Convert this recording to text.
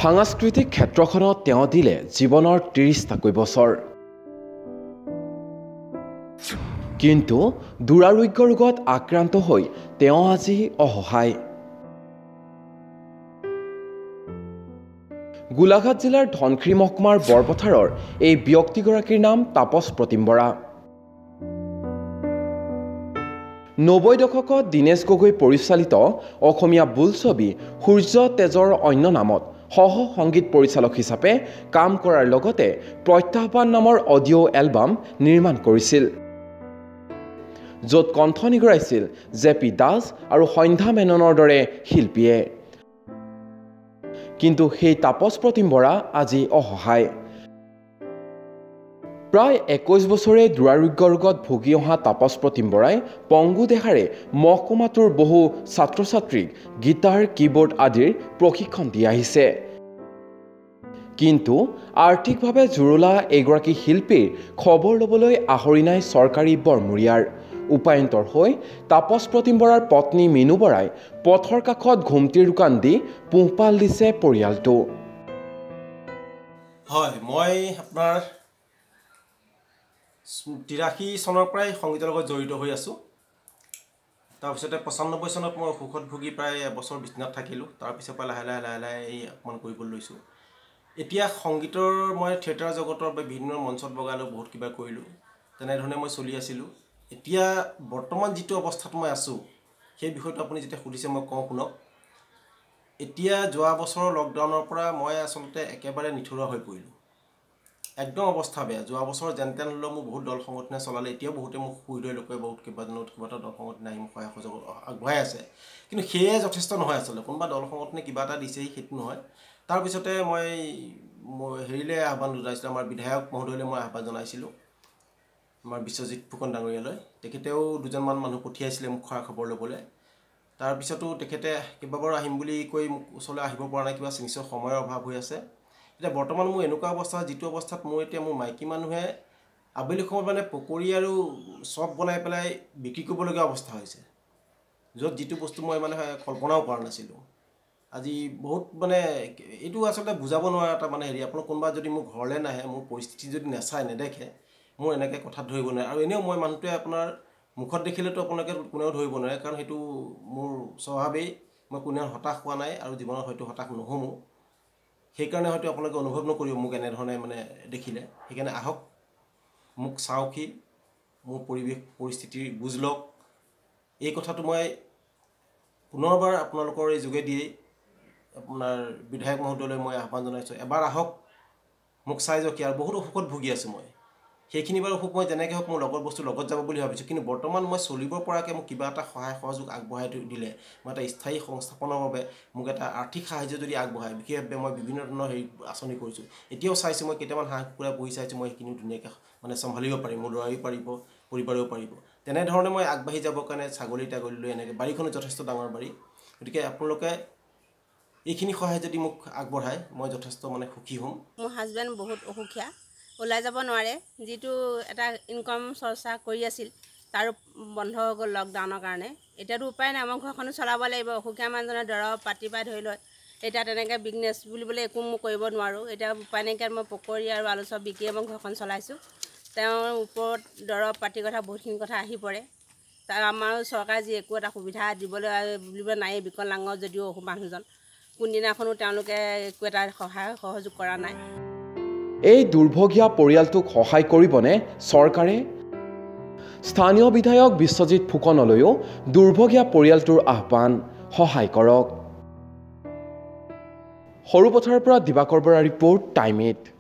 সাংস্কৃতিক ক্ষেত্ৰখনত তেওঁ দিলে জীৱনৰ ৩০টাকৈ বছৰ। কিন্তু দুৰাৰোগ্য ৰোগত আক্ৰান্ত হৈ তেওঁ আজি অসহায়। গোলাঘাট জিলাৰ ধনশিৰি মহকুমাৰ বৰপথাৰৰ এই ব্যক্তিগৰাকীৰ নাম তাপস প্ৰতিম বৰা। ৯০ দশকত দীনেশ গগৈ পৰিচালিত অসমীয়া বোলছবি সূৰ্য তেজৰ অন্য নামত সহ সংগীত পৰিচালক হিচাপে কাম কৰাৰ লগতে প্ৰত্যাহ্বান নামৰ অডিঅ' এলবাম নিৰ্মাণ কৰিছিল, য'ত কণ্ঠ নিগৰাইছিল জে.পি. দাস আৰু সন্ধ্যা মেননৰ দৰে শিল্পীয়ে। কিন্তু সেই তাপস প্ৰতিম বৰা আজি অসহায়। প্ৰায় ২১ বছৰে দুৰাৰোগ্য ৰোগত ভুগি অহা তাপস প্ৰতিম বৰাই পংগু দেহাৰে মহকুমাটোৰ বহু ছাত্ৰ ছাত্ৰীক গীটাৰ, কীবোৰ্ড আদিৰ প্ৰশিক্ষণ দি আহিছে। কিন্তু আৰ্থিকভাৱে জুৰুলা এগৰাকী শিল্পীৰ খবৰ ল'বলৈ আহৰি নাই চৰকাৰী বৰমূৰীয়াৰ। উপায়ন্তৰ হৈ তাপস প্ৰতিম বৰাৰ পত্নী মিনু বৰাই পথৰ কাষত ঘুমটিৰ দোকান দি পোহপাল দিছে পৰিয়ালটো। হয়, মই আপোনাৰ ৮৩ চনৰ পৰাই সংগীতৰ লগত জড়িত হৈ আছোঁ। তাৰপিছতে ৯৫ চনত মই অসুখত ভুগি প্ৰায় এবছৰ বিচনাত থাকিলোঁ। তাৰপিছৰ পৰা লাহে লাহে এই অকণমান কৰিবলৈ লৈছোঁ। এতিয়া সংগীতৰ মই থিয়েটাৰ জগতৰ বা বিভিন্ন মঞ্চত বগালোঁ, বহুত কিবা কৰিলোঁ, তেনেধৰণে মই চলি আছিলোঁ। এতিয়া বৰ্তমান যিটো অৱস্থাত মই আছোঁ সেই বিষয়টো আপুনি যেতিয়া সুধিছে মই কওঁ শুনক। এতিয়া যোৱা বছৰৰ লকডাউনৰ পৰা মই আচলতে একেবাৰে নিথৰুৱা হৈ পৰিলোঁ। একদম অৱস্থা বেয়া। যোৱা বছৰ যেন তেন হ'লেও মোৰ বহুত দল সংগঠনে চলালে। এতিয়াও বহুতে মোক সুবিধা লোকে বহুত কেইবাটা দল সংগঠনে আহি মোক সহায় সহযোগ আগবঢ়াই আছে। কিন্তু সেয়ে যথেষ্ট নহয় আচলতে। কোনোবা দল সংগঠনে কিবা এটা দিছেহি সেইটো নহয়। তাৰপিছতে মই হেৰিলৈ আহ্বান জনাইছিলোঁ, আমাৰ বিধায়ক মহোদয়লৈ মই আহ্বান জনাইছিলোঁ, আমাৰ বিশ্বজিৎ ফুকন ডাঙৰীয়ালৈ। তেখেতেও দুজনমান মানুহ পঠিয়াইছিলে মোক খা খবৰ ল'বলৈ। তাৰপিছতো তেখেতে কেইবাবাৰো আহিম বুলি কৈ মোক ওচৰলৈ আহিব পৰা নাই, কিবা নিশ্চয় সময়ৰ অভাৱ হৈ আছে। এতিয়া বৰ্তমান মোৰ এনেকুৱা অৱস্থা, যিটো অৱস্থাত মোৰ মাইকী মানুহে আবেলি সময়ত মানে পকৰি আৰু চপ বনাই পেলাই বিক্ৰী কৰিবলগীয়া অৱস্থা হৈছে, য'ত যিটো বস্তু মই মানে কল্পনাও কৰা নাছিলোঁ। আজি বহুত মানে এইটো আচলতে বুজাব নোৱাৰা এটা মানে হেৰি। আপোনাৰ কোনোবা যদি মোৰ ঘৰলৈ নাহে, মোৰ পৰিস্থিতি যদি নেচায় নেদেখে, মোৰ এনেকৈ কথাত ধৰিব নোৱাৰে। আৰু এনেও মই মানুহটোৱে আপোনাৰ মুখত দেখিলেতো আপোনালোকে কোনেও ধৰিব নোৱাৰে, কাৰণ সেইটো মোৰ স্বভাৱেই। মই কোনেও হতাশ হোৱা নাই আৰু জীৱনত হয়তো হতাশ নহ'মো। সেইকাৰণে হয়তো আপোনালোকে অনুভৱ নকৰিব মোক এনেধৰণে মানে দেখিলে। সেইকাৰণে আহক, মোক চাওকহি, মোৰ পৰিৱেশ পৰিস্থিতিৰ বুজ লওক। এই কথাটো মই পুনৰবাৰ আপোনালোকৰ এই যোগেদিয়েই আপোনাৰ বিধায়ক মহোদয়লৈ মই আহ্বান জনাইছোঁ, এবাৰ আহক, মোক চাই যাওক। আৰু বহুত অসুখত ভুগি আছোঁ মই। সেইখিনি বাৰু অসুখ মই যেনেকৈ হওক মোৰ লগত বস্তু লগত যাব বুলি ভাবিছোঁ। কিন্তু বৰ্তমান মই চলিব পৰাকৈ মোক কিবা এটা সহায় সহযোগ আগবঢ়াই দিলে, মই এটা স্থায়ী সংস্থাপনৰ বাবে মোক এটা আৰ্থিক সাহাৰ্য যদি আগবঢ়ায়, বিশেষভাৱে মই বিভিন্ন ধৰণৰ হেৰি আঁচনি কৰিছোঁ। এতিয়াও চাইছোঁ মই কেইটামান হাঁহ কুকুৰা পুহি চাইছোঁ, মই সেইখিনিও ধুনীয়াকৈ মানে চম্ভালিব পাৰিম, মোৰ ল'ৰায়ো পাৰিব, পৰিবাৰেও পাৰিব। তেনেধৰণে মই আগবাঢ়ি যাবৰ কাৰণে ছাগলী তাগলী লৈ এনেকৈ বাৰীখনো যথেষ্ট ডাঙৰ বাৰী। গতিকে আপোনালোকে এইখিনি সহায় যদি মোক আগবঢ়ায় মই যথেষ্ট মানে সুখী হ'ম। মোৰ হাজবেণ্ড বহুত অসুখীয়া, ওলাই যাব নোৱাৰে। যিটো এটা ইনকাম চৰ্চা কৰি আছিল তাৰো বন্ধ হৈ গ'ল লকডাউনৰ কাৰণে। এতিয়াতো উপায় নাই, আমাৰ ঘৰখনো চলাব লাগিব। অসুখীয়া মানুহজনে দৰৱ পাতি পাই ধৰি লয়। এতিয়া তেনেকৈ বিজনেছ বুলিবলৈ একো মই কৰিব নোৱাৰোঁ। এতিয়া উপায় নাইকিয়াত মই পকৰি আৰু আলু চপ বিকিয়ে মই ঘৰখন চলাইছোঁ। তেওঁৰ ওপৰত দৰৱ পাতিৰ কথা বহুতখিনি কথা আহি পৰে। তাৰ আমাৰো চৰকাৰে যি একো এটা সুবিধা দিবলৈ বুলিবলৈ নায়েই। বিকলাংগ যদিও মানুহজন, কোনদিনাখনো তেওঁলোকে একো এটা সহায় সহযোগ কৰা নাই। এই দুৰ্ভগীয়া পৰিয়ালটোক সহায় কৰিবনে চৰকাৰে? স্থানীয় বিধায়ক বিশ্বজিৎ ফুকনলৈও দুৰ্ভগীয়া পৰিয়ালটোৰ আহ্বান, সহায় কৰক। সৰুপথাৰৰ পৰা দিবাকৰ বৰাৰ ৰিপৰ্ট, টাইম 8।